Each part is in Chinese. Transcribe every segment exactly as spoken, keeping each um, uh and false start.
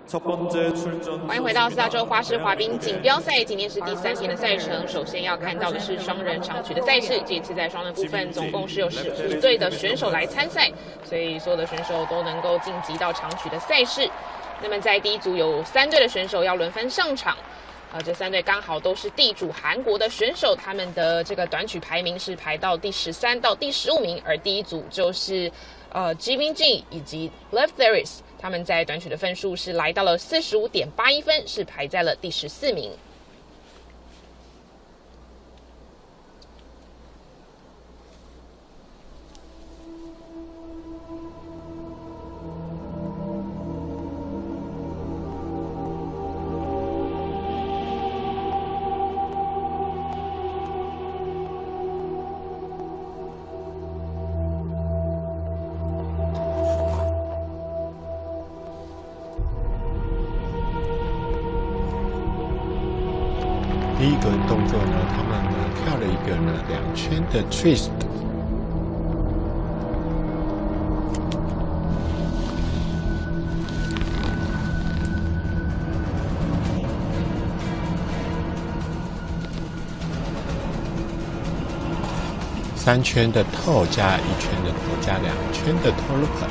欢迎回到四大洲花式滑冰锦标赛，今天是第三天的赛程。首先要看到的是双人长曲的赛事，这次在双人部分总共是有十五队的选手来参赛，所以所有的选手都能够晋级到长曲的赛事。那么在第一组有三队的选手要轮番上场。呃，这三队刚好都是地主韩国的选手，他们的这个短曲排名是排到第十三到第十五名，而第一组就是呃 Jimin Jin 以及 Left Theories， 他们在短曲的分数是来到了四十五点八一分，是排在了第十四名。 第一个动作呢，他们呢跳了一个呢两圈的 twist， 三圈的 toe 加一圈的头加两圈的 toe loop。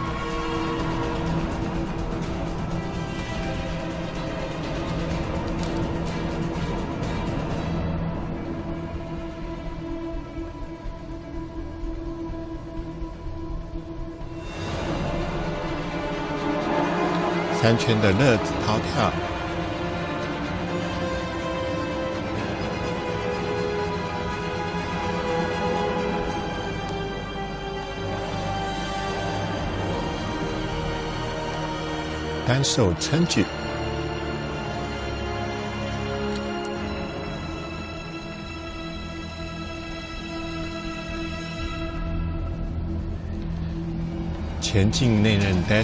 三圈的乐子抛跳，单手撑举，前进内刃 death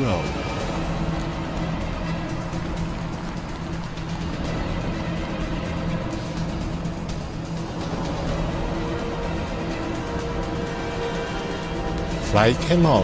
spiral。Fly Camel，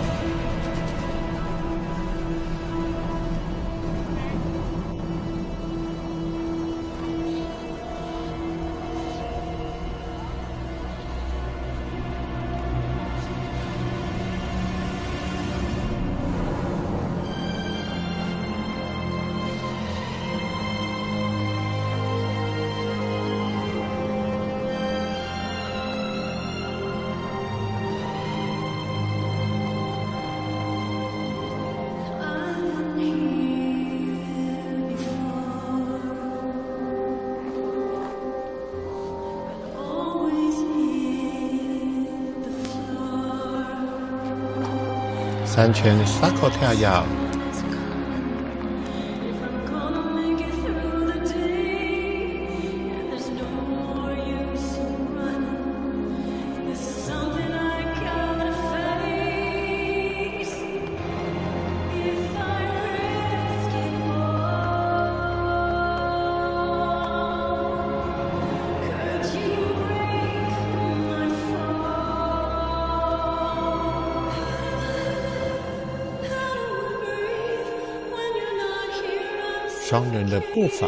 三圈 circle 跳跃，双人的步伐，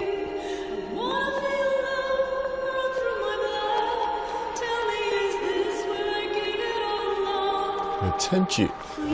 有撑举，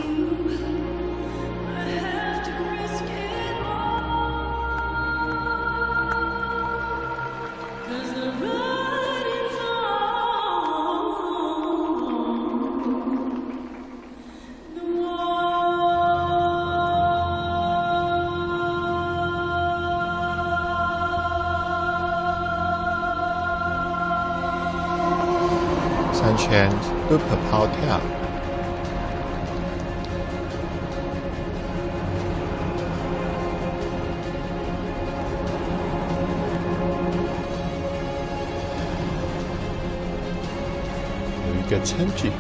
三圈 loop 抛跳，有一个撑举，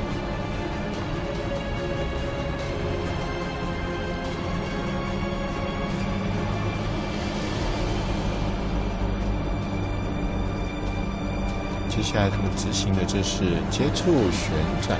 接下来他们执行的这是接触旋转，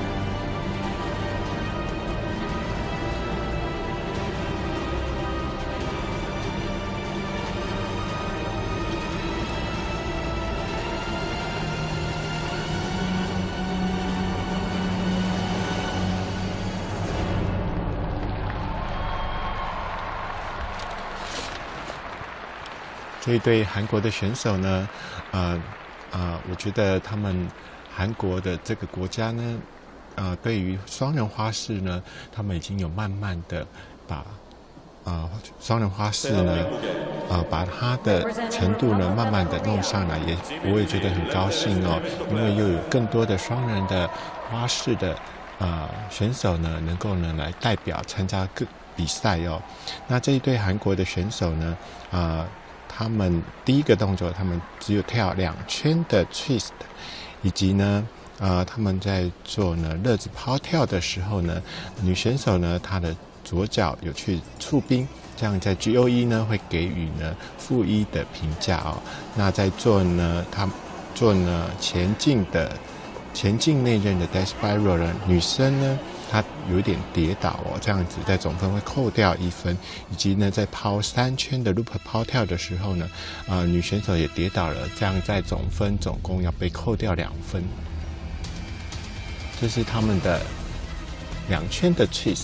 这一对韩国的选手呢，呃呃，我觉得他们韩国的这个国家呢，呃，对于双人花式呢，他们已经有慢慢的把呃双人花式呢，呃，把它的程度呢，慢慢的弄上来，也我也觉得很高兴哦，因为又有更多的双人的花式的呃选手呢，能够呢来代表参加各比赛哦。那这一对韩国的选手呢，呃，他们第一个动作，他们只有跳两圈的 twist， 以及呢，呃，他们在做呢乐子抛跳的时候呢，女选手呢，她的左脚有去触冰，这样在 G O E 呢会给予呢负一的评价哦。那在做呢，她做呢前进的前进内刃的 death spiral 呢，女生呢，她有一点跌倒哦，这样子在总分会扣掉一分，以及呢在抛三圈的 loop 抛跳的时候呢，呃，女选手也跌倒了，这样在总分总共要被扣掉两分。这是他们的两圈的 twist，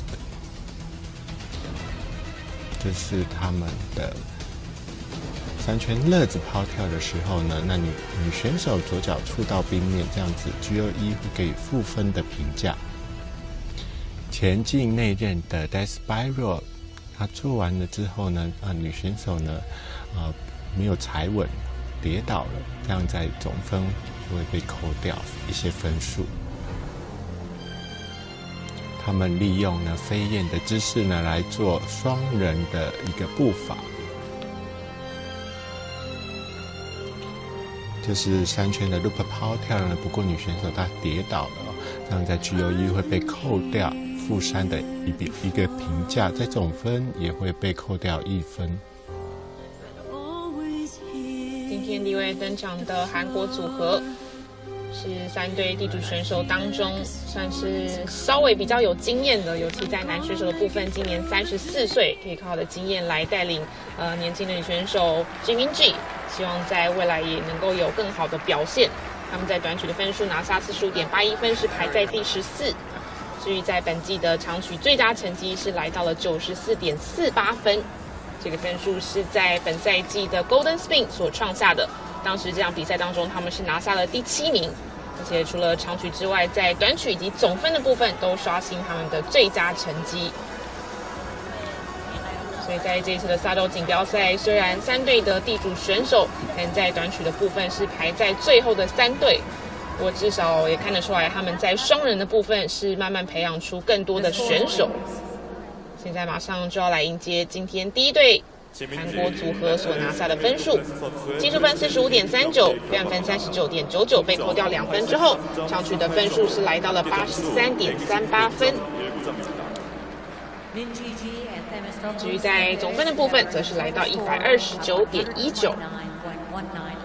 这是他们的三圈乐子抛跳的时候呢，那女女选手左脚触到冰面，这样子 G O E 会给予负分的评价。前进内刃的 death spiral， 她做完了之后呢，啊，女选手呢，啊，没有踩稳，跌倒了，这样在总分就会被扣掉一些分数。他们利用呢飞燕的姿势呢来做双人的一个步伐。这是三圈的 loop 抛跳呢，不过女选手她跌倒了，这样在 G O E 会被扣掉负三的一笔一个评价，在总分也会被扣掉一分。 今天第一位登场的韩国组合是三对地主选手当中算是稍微比较有经验的，尤其在男选手的部分，今年三十四岁，可以靠他的经验来带领呃年轻的女选手 Jimin-Ji， 希望在未来也能够有更好的表现。他们在短曲的分数拿下 四十五点八一分，是排在第十四。至于在本季的长曲最佳成绩是来到了 九十四点四八分，这个分数是在本赛季的 Golden Spin 所创下的。当时这场比赛当中，他们是拿下了第七名，而且除了长曲之外，在短曲以及总分的部分都刷新他们的最佳成绩。所以在这一次的萨州锦标赛，虽然三队的地主选手，但在短曲的部分是排在最后的三队。不过至少也看得出来，他们在双人的部分是慢慢培养出更多的选手。现在马上就要来迎接今天第一队韩国组合所拿下的分数，技术分 四十五点三九，表演分 三十九点九九，被扣掉两分之后，长曲的分数是来到了 八十三点三八分。至于在总分的部分，则是来到 一百二十九点一九。